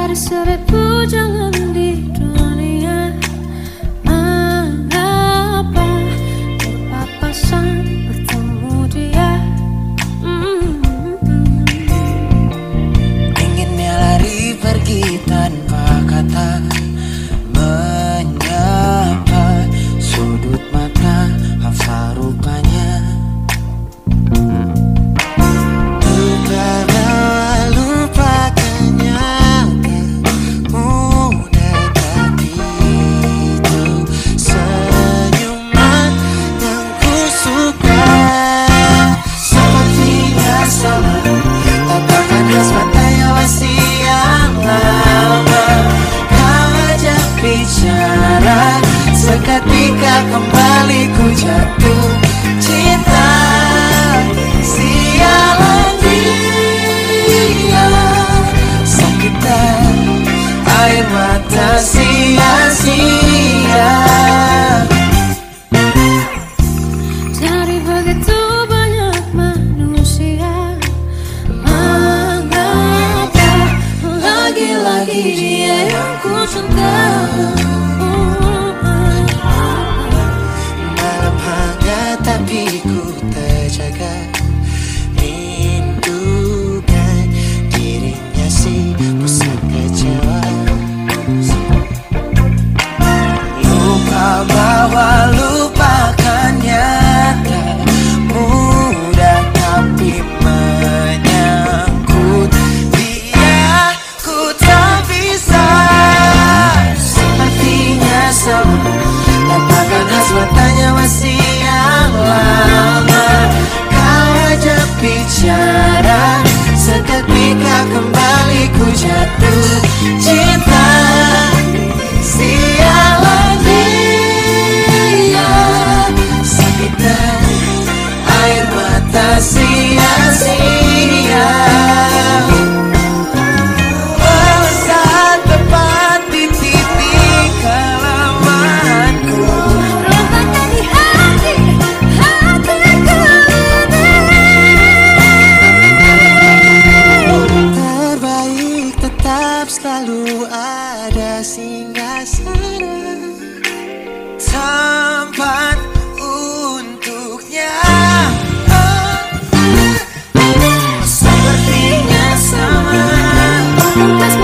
dari seribu jalan di dunia. Mengapa berpapasan bertemu dia? Inginnya lari pergi tanpa kata, menyapa sudut mata, hafal rupanya. Seketika kembali ku jatuh cinta, sialan dia, sakitan air mata sia-sia. Dari begitu banyak manusia, mengapa lagi-lagi dia yang ku cinta? Tapi ku terjaga, rindukan dirinya si pusat kecewa. Lupa bahwa lupakannya tak mudah, tapi menyangkut dia ku tak bisa. Sepertinya sama, tapakan khas matanya masih lama. Kau ajak bicara, seketika kembali ku jatuh cinta, sialan dia, sakitan air mata sia-sia. Saat tepat di titik kelemahanku, selalu ada singgahsana, tempat untuknya. Sepertinya sama.